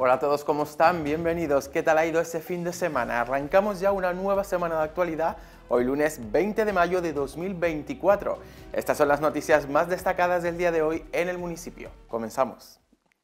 Hola a todos, ¿cómo están? Bienvenidos. ¿Qué tal ha ido este fin de semana? Arrancamos ya una nueva semana de actualidad, hoy lunes 20 de mayo de 2024. Estas son las noticias más destacadas del día de hoy en el municipio. Comenzamos.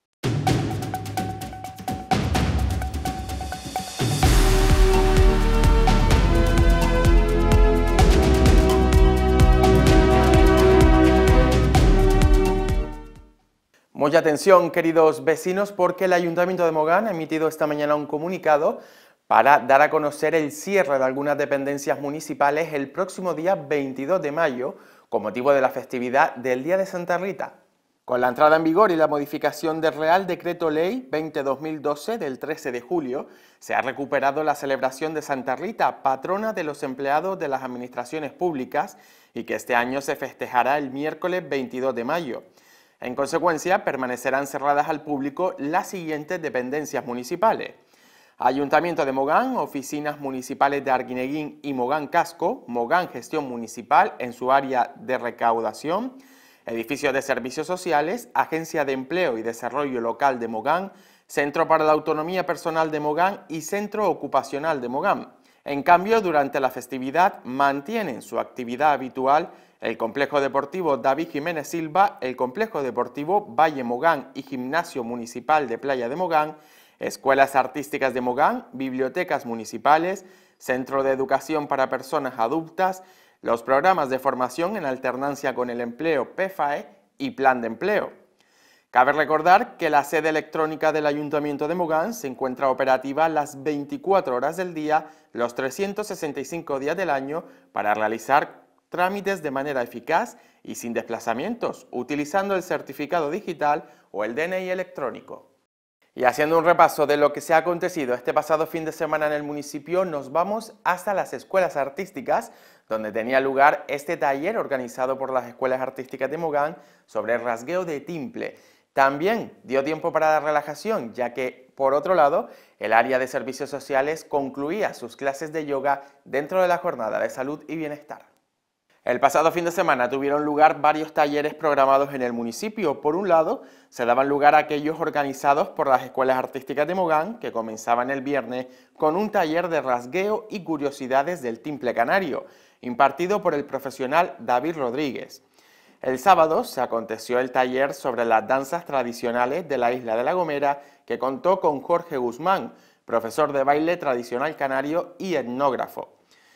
Mucha atención, queridos vecinos, porque el Ayuntamiento de Mogán ha emitido esta mañana un comunicado para dar a conocer el cierre de algunas dependencias municipales el próximo día 22 de mayo, con motivo de la festividad del Día de Santa Rita. Con la entrada en vigor y la modificación del Real Decreto Ley 20-2012 del 13 de julio, se ha recuperado la celebración de Santa Rita, patrona de los empleados de las administraciones públicas, y que este año se festejará el miércoles 22 de mayo. En consecuencia, permanecerán cerradas al público las siguientes dependencias municipales: Ayuntamiento de Mogán, oficinas municipales de Arguineguín y Mogán Casco, Mogán Gestión Municipal en su área de recaudación, edificios de servicios sociales, Agencia de Empleo y Desarrollo Local de Mogán, Centro para la Autonomía Personal de Mogán y Centro Ocupacional de Mogán. En cambio, durante la festividad mantienen su actividad habitual el Complejo Deportivo David Jiménez Silva, el Complejo Deportivo Valle Mogán y Gimnasio Municipal de Playa de Mogán, Escuelas Artísticas de Mogán, Bibliotecas Municipales, Centro de Educación para Personas Adultas, los programas de formación en alternancia con el empleo PFAE y Plan de Empleo. Cabe recordar que la sede electrónica del Ayuntamiento de Mogán se encuentra operativa las 24 horas del día, los 365 días del año, para realizar trámites de manera eficaz y sin desplazamientos, utilizando el certificado digital o el DNI electrónico. Y haciendo un repaso de lo que se ha acontecido este pasado fin de semana en el municipio, nos vamos hasta las escuelas artísticas, donde tenía lugar este taller organizado por las escuelas artísticas de Mogán sobre el rasgueo de timple. También dio tiempo para la relajación, ya que, por otro lado, el área de servicios sociales concluía sus clases de yoga dentro de la jornada de salud y bienestar. El pasado fin de semana tuvieron lugar varios talleres programados en el municipio. Por un lado, se daban lugar a aquellos organizados por las escuelas artísticas de Mogán, que comenzaban el viernes con un taller de rasgueo y curiosidades del timple canario, impartido por el profesional David Rodríguez. El sábado se aconteció el taller sobre las danzas tradicionales de la isla de La Gomera, que contó con Jorge Guzmán, profesor de baile tradicional canario y etnógrafo.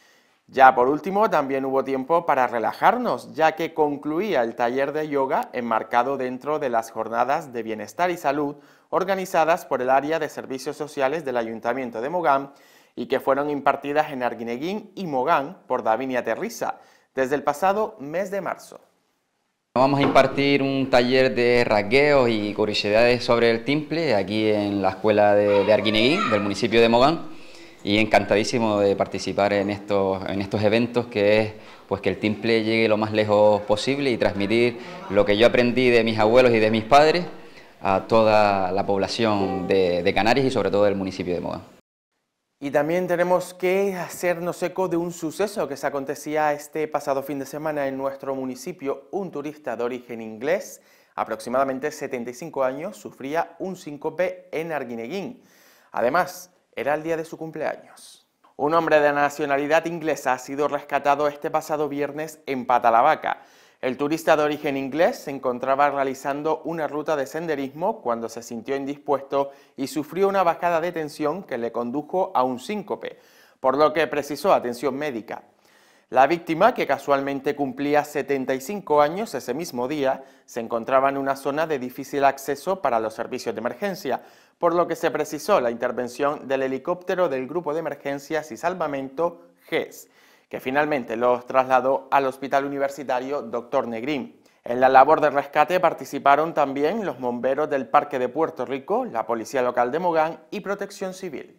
Ya por último, también hubo tiempo para relajarnos, ya que concluía el taller de yoga enmarcado dentro de las jornadas de bienestar y salud organizadas por el área de servicios sociales del Ayuntamiento de Mogán y que fueron impartidas en Arguineguín y Mogán por Davinia Terriza desde el pasado mes de marzo. Vamos a impartir un taller de rasgueos y curiosidades sobre el timple aquí en la escuela de Arguineguín, del municipio de Mogán. Y encantadísimo de participar en estos eventos, que es pues que el timple llegue lo más lejos posible y transmitir lo que yo aprendí de mis abuelos y de mis padres a toda la población de Canarias y sobre todo del municipio de Mogán. Y también tenemos que hacernos eco de un suceso que se acontecía este pasado fin de semana en nuestro municipio. Un turista de origen inglés, aproximadamente 75 años, sufría un síncope en Arguineguín. Además, era el día de su cumpleaños. Un hombre de nacionalidad inglesa ha sido rescatado este pasado viernes en Patalavaca. El turista de origen inglés se encontraba realizando una ruta de senderismo cuando se sintió indispuesto y sufrió una bajada de tensión que le condujo a un síncope, por lo que precisó atención médica. La víctima, que casualmente cumplía 75 años ese mismo día, se encontraba en una zona de difícil acceso para los servicios de emergencia, por lo que se precisó la intervención del helicóptero del Grupo de Emergencias y Salvamento GES, que finalmente los trasladó al Hospital Universitario Dr. Negrín. En la labor de rescate participaron también los bomberos del Parque de Puerto Rico, la Policía Local de Mogán y Protección Civil.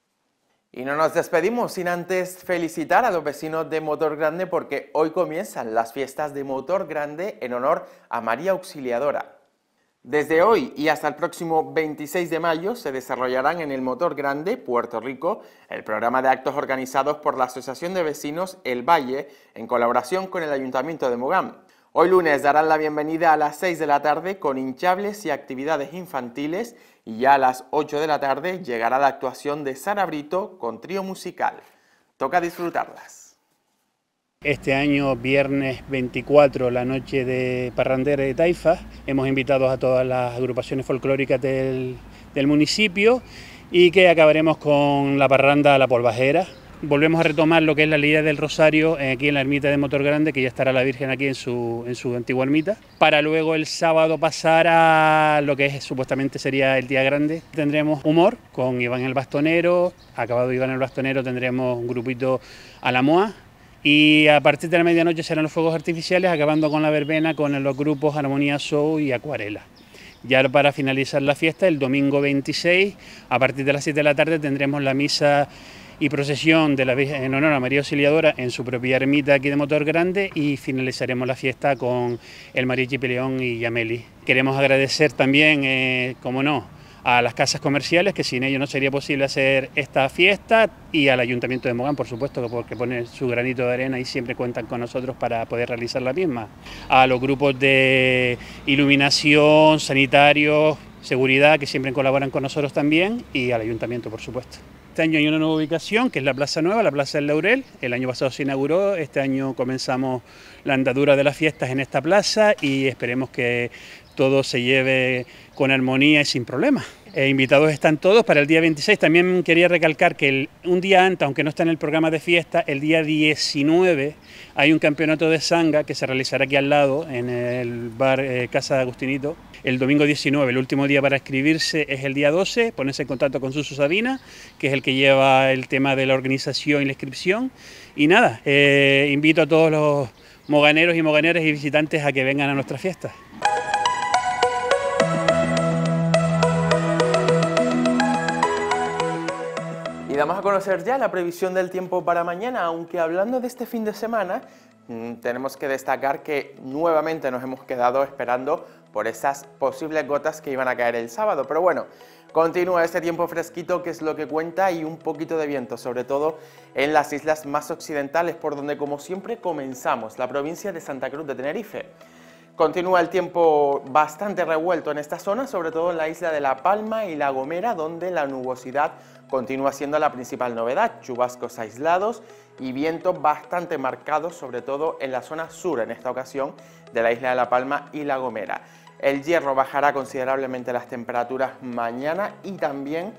Y no nos despedimos sin antes felicitar a los vecinos de Motor Grande, porque hoy comienzan las fiestas de Motor Grande en honor a María Auxiliadora. Desde hoy y hasta el próximo 26 de mayo se desarrollarán en el Motor Grande, Puerto Rico, el programa de actos organizados por la Asociación de Vecinos El Valle en colaboración con el Ayuntamiento de Mogán. Hoy lunes darán la bienvenida a las 6 de la tarde con hinchables y actividades infantiles Y ya a las 8 de la tarde llegará la actuación de Sara Brito con trío musical. Toca disfrutarlas. Este año, viernes 24, la noche de Parrandera de Taifa, hemos invitado a todas las agrupaciones folclóricas del municipio y que acabaremos con la parranda La Polvajera. Volvemos a retomar lo que es la Lidia del Rosario aquí en la ermita de Motor Grande, que ya estará la Virgen aquí en su antigua ermita, para luego el sábado pasar a lo que supuestamente sería el día grande. Tendremos humor con Iván el Bastonero, acabado Iván el Bastonero tendremos un grupito a la Moa, y a partir de la medianoche serán los fuegos artificiales, acabando con la verbena con los grupos Armonía Show y Acuarela. Ya para finalizar la fiesta, el domingo 26, a partir de las 7 de la tarde tendremos la misa y procesión de la Virgen en honor a María Auxiliadora en su propia ermita aquí de Motor Grande, y finalizaremos la fiesta con el Mariachi Peleón y Yameli. Queremos agradecer también, como no, a las casas comerciales, que sin ello no sería posible hacer esta fiesta, y al Ayuntamiento de Mogán, por supuesto, porque pone su granito de arena y siempre cuentan con nosotros para poder realizar la misma. A los grupos de iluminación, sanitarios, seguridad, que siempre colaboran con nosotros también, y al Ayuntamiento, por supuesto. Este año hay una nueva ubicación, que es la Plaza Nueva, la Plaza del Laurel. El año pasado se inauguró, este año comenzamos la andadura de las fiestas en esta plaza y esperemos que todo se lleve con armonía y sin problemas. Invitados están todos para el día 26. También quería recalcar que un día antes, aunque no está en el programa de fiesta, el día 19 hay un campeonato de sanga que se realizará aquí al lado, en el bar Casa de Agustinito. El domingo 19, el último día para inscribirse es el día 12, ponerse en contacto con Suso Sabina, que es el que lleva el tema de la organización y la inscripción. Y nada, invito a todos los moganeros y moganeras y visitantes a que vengan a nuestra fiesta. Y damos a conocer ya la previsión del tiempo para mañana, aunque hablando de este fin de semana, tenemos que destacar que nuevamente nos hemos quedado esperando por esas posibles gotas que iban a caer el sábado. Pero bueno, continúa este tiempo fresquito, que es lo que cuenta, y un poquito de viento, sobre todo en las islas más occidentales, por donde como siempre comenzamos, la provincia de Santa Cruz de Tenerife. Continúa el tiempo bastante revuelto en esta zona, sobre todo en la isla de La Palma y La Gomera, donde la nubosidad continúa siendo la principal novedad, chubascos aislados y viento bastante marcado, sobre todo en la zona sur, en esta ocasión, de la isla de La Palma y La Gomera. El Hierro bajará considerablemente las temperaturas mañana y también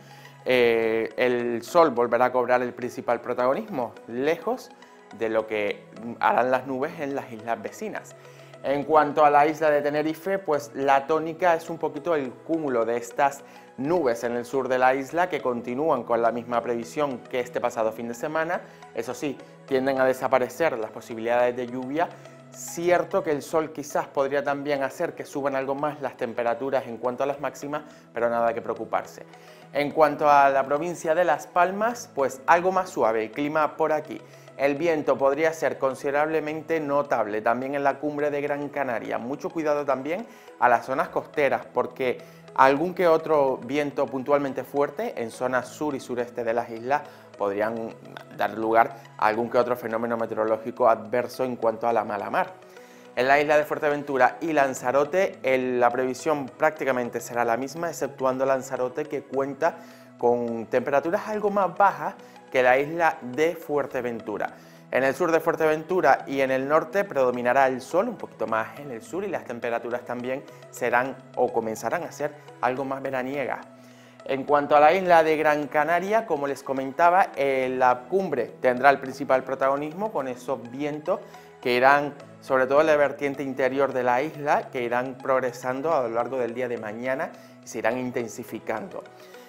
el sol volverá a cobrar el principal protagonismo, lejos de lo que harán las nubes en las islas vecinas. En cuanto a la isla de Tenerife, pues la tónica es un poquito el cúmulo de estas nubes en el sur de la isla, que continúan con la misma previsión que este pasado fin de semana. Eso sí, tienden a desaparecer las posibilidades de lluvia. Cierto que el sol quizás podría también hacer que suban algo más las temperaturas en cuanto a las máximas, pero nada que preocuparse. En cuanto a la provincia de Las Palmas, pues algo más suave el clima por aquí. El viento podría ser considerablemente notable también en la cumbre de Gran Canaria. Mucho cuidado también a las zonas costeras, porque algún que otro viento puntualmente fuerte en zonas sur y sureste de las islas podrían dar lugar a algún que otro fenómeno meteorológico adverso en cuanto a la mala mar. En la isla de Fuerteventura y Lanzarote la previsión prácticamente será la misma, exceptuando Lanzarote, que cuenta con temperaturas algo más bajas que la isla de Fuerteventura. En el sur de Fuerteventura y en el norte predominará el sol, un poquito más en el sur, y las temperaturas también serán o comenzarán a ser algo más veraniegas. En cuanto a la isla de Gran Canaria, como les comentaba, la cumbre tendrá el principal protagonismo con esos vientos que irán, sobre todo en la vertiente interior de la isla, que irán progresando a lo largo del día de mañana y se irán intensificando.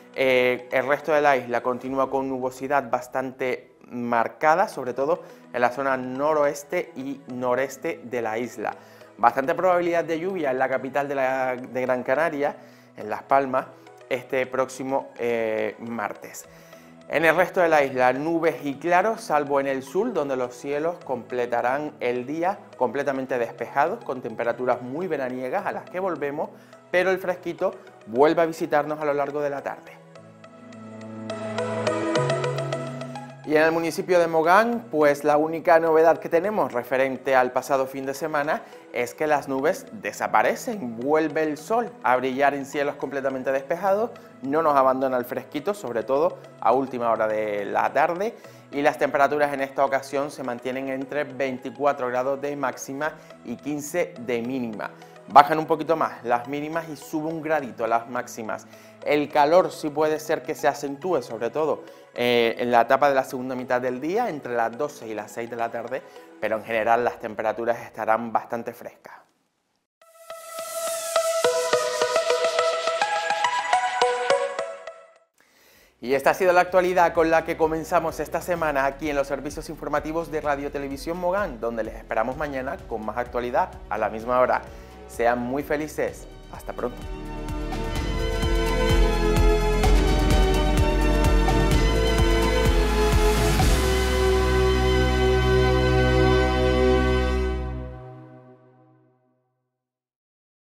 El resto de la isla continúa con nubosidad bastante marcada, sobre todo en la zona noroeste y noreste de la isla. Bastante probabilidad de lluvia en la capital de Gran Canaria, en Las Palmas, este próximo martes. En el resto de la isla, nubes y claros, salvo en el sur, donde los cielos completarán el día completamente despejados, con temperaturas muy veraniegas a las que volvemos, pero el fresquito vuelve a visitarnos a lo largo de la tarde. Y Y en el municipio de Mogán, pues la única novedad que tenemos referente al pasado fin de semana es que las nubes desaparecen, vuelve el sol a brillar en cielos completamente despejados, no nos abandona el fresquito, sobre todo a última hora de la tarde, y las temperaturas en esta ocasión se mantienen entre 24 grados de máxima y 15 de mínima. Bajan un poquito más las mínimas y sube un gradito las máximas. El calor sí puede ser que se acentúe, sobre todo en la etapa de la segunda mitad del día, entre las 12 y las 6 de la tarde, pero en general las temperaturas estarán bastante frescas. Y esta ha sido la actualidad con la que comenzamos esta semana aquí en los servicios informativos de Radio Televisión Mogán, donde les esperamos mañana con más actualidad a la misma hora. Sean muy felices. Hasta pronto.